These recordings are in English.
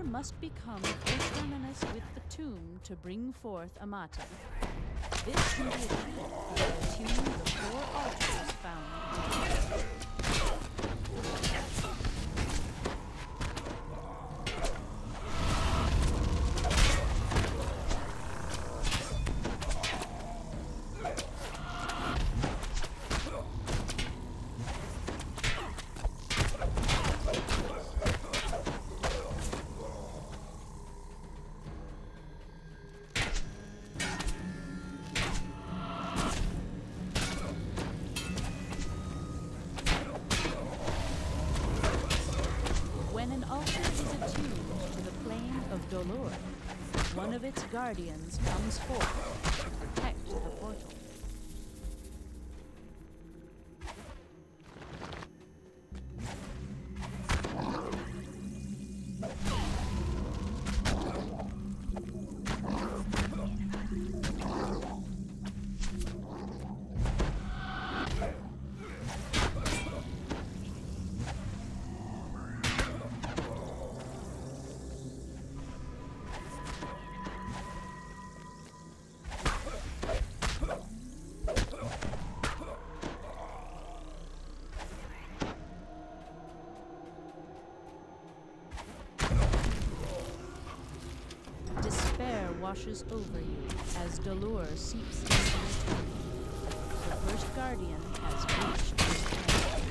Dolor must become coterminous with the tomb to bring forth Amata. This can be achieved by attuning the 4 altars found within. Dolor, one of its guardians comes forth to protect the portal. Washes over you as Dolor seeps into the tomb. The first guardian has reached his end.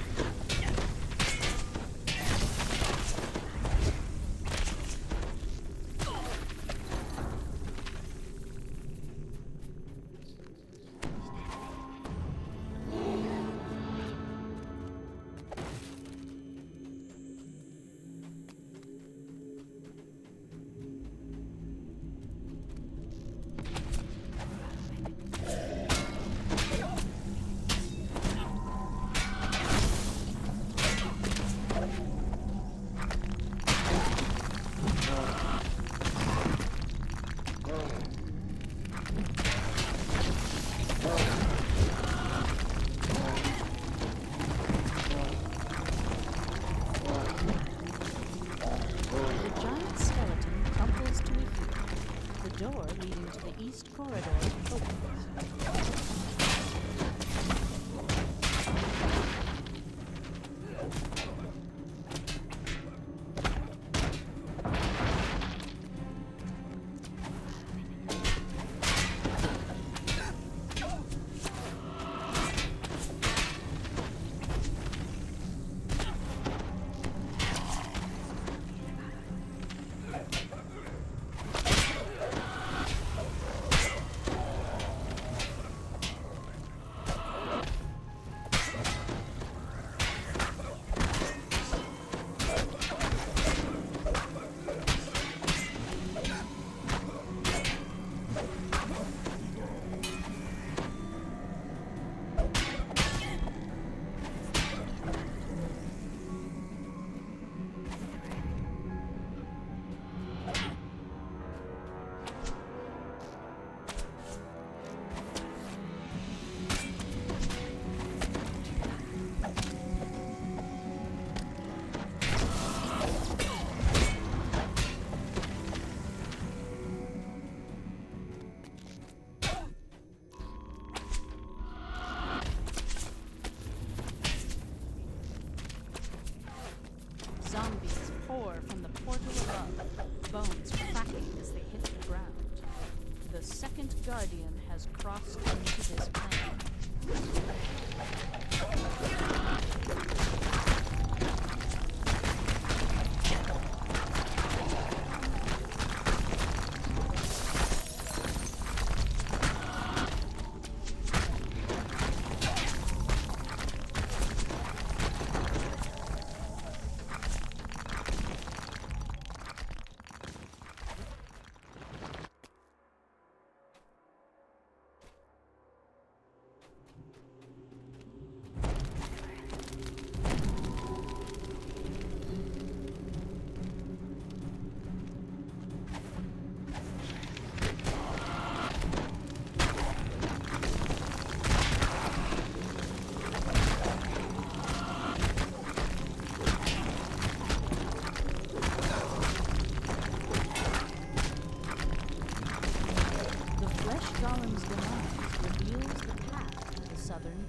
Zombies pour from the portal above, bones cracking as they hit the ground. The second guardian has crossed into this plane.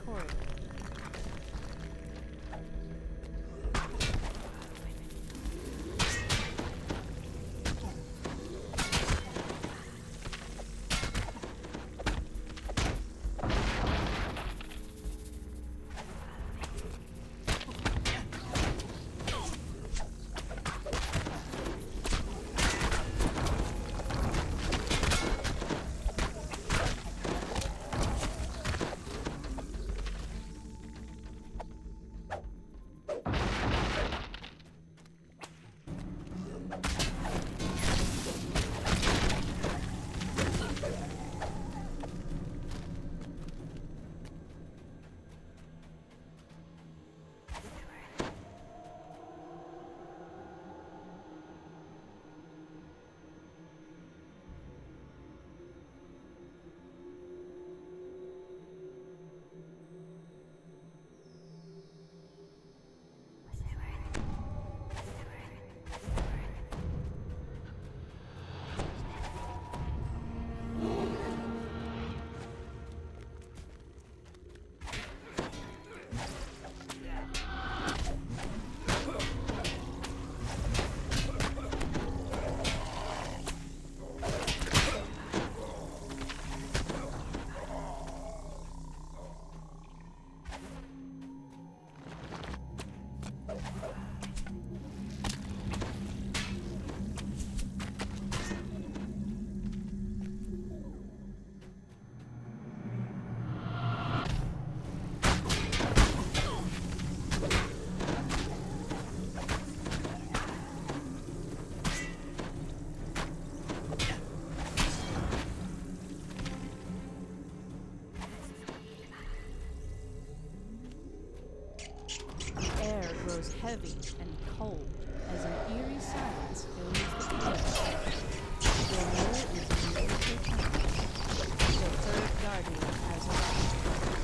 corridor. Grows heavy and cold as an eerie silence fills the place. Your mirror is nearly returned. Your third guardian has arrived.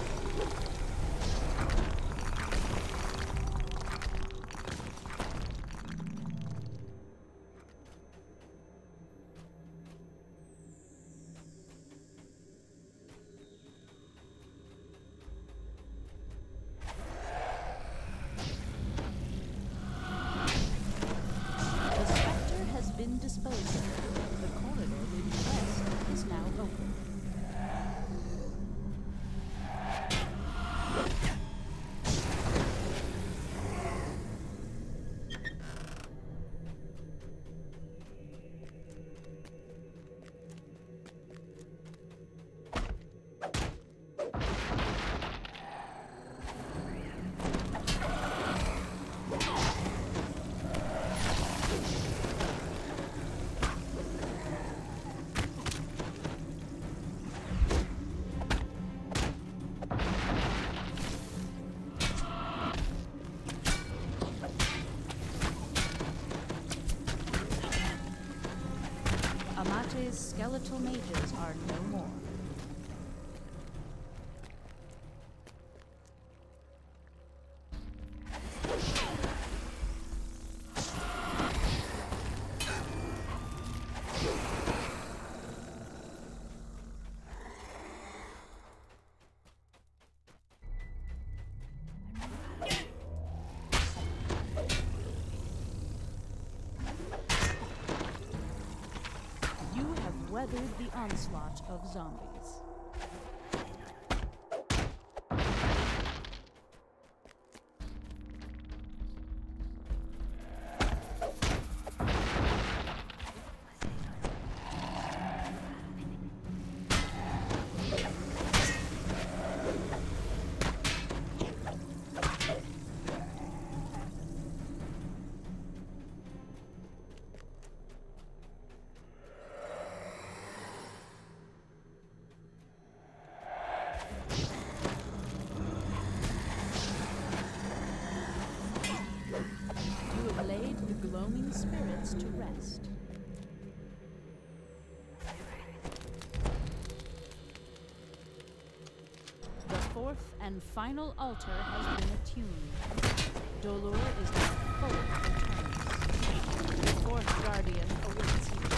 Disposed of. The corridor leading west is now open. Amate's skeletal mages are no more. Weathered the onslaught of zombies. Gloaming spirits to rest. The fourth and final altar has been attuned. Dolor is now full of returns. The fourth guardian awaits you.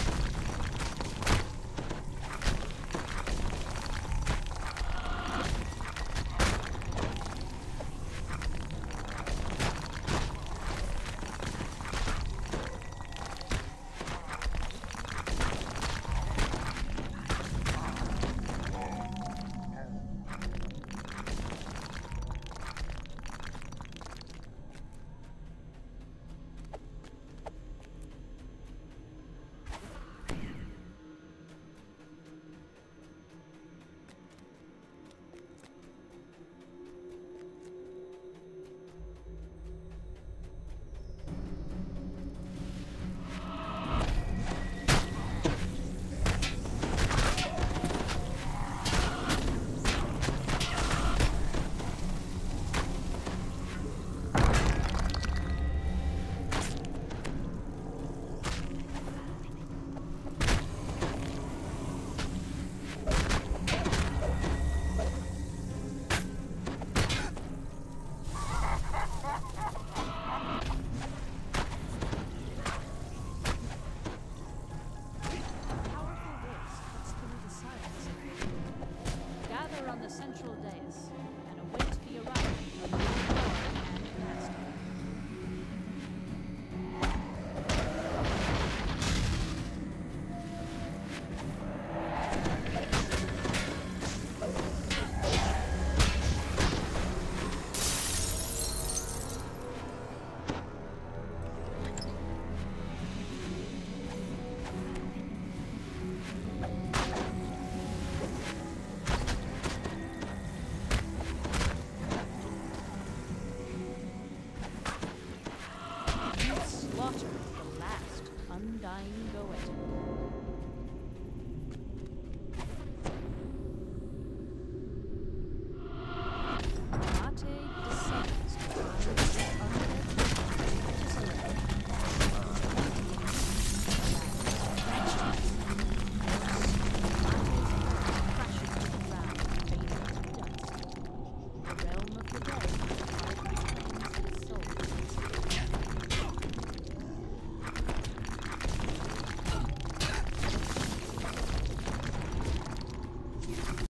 dying Goetan.